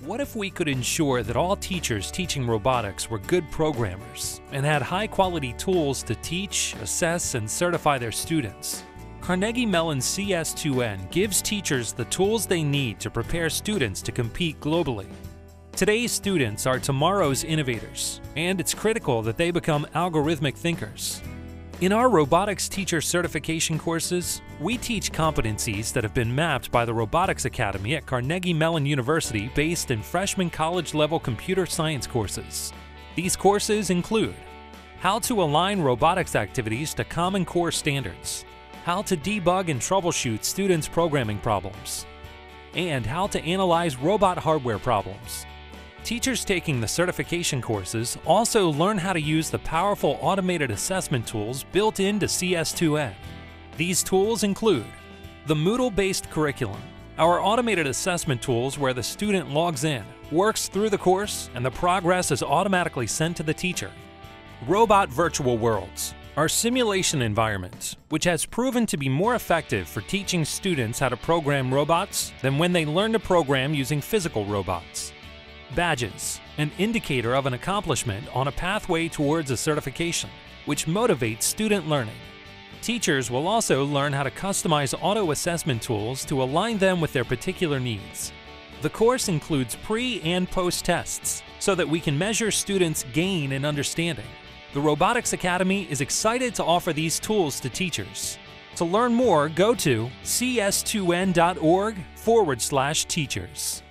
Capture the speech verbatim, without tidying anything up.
What if we could ensure that all teachers teaching robotics were good programmers and had high-quality tools to teach, assess, and certify their students? Carnegie Mellon C S two N gives teachers the tools they need to prepare students to compete globally. Today's students are tomorrow's innovators, and it's critical that they become algorithmic thinkers. In our robotics teacher certification courses, we teach competencies that have been mapped by the Robotics Academy at Carnegie Mellon University based in freshman college-level computer science courses. These courses include how to align robotics activities to Common Core standards, how to debug and troubleshoot students' programming problems, and how to analyze robot hardware problems. Teachers taking the certification courses also learn how to use the powerful automated assessment tools built into C S two N. These tools include the Moodle-based curriculum, our automated assessment tools where the student logs in, works through the course, and the progress is automatically sent to the teacher. Robot Virtual Worlds, our simulation environment, which has proven to be more effective for teaching students how to program robots than when they learn to program using physical robots. Badges, an indicator of an accomplishment on a pathway towards a certification, which motivates student learning. Teachers will also learn how to customize auto-assessment tools to align them with their particular needs. The course includes pre- and post-tests so that we can measure students' gain in understanding. The Robotics Academy is excited to offer these tools to teachers. To learn more, go to C S two N dot org forward slash teachers.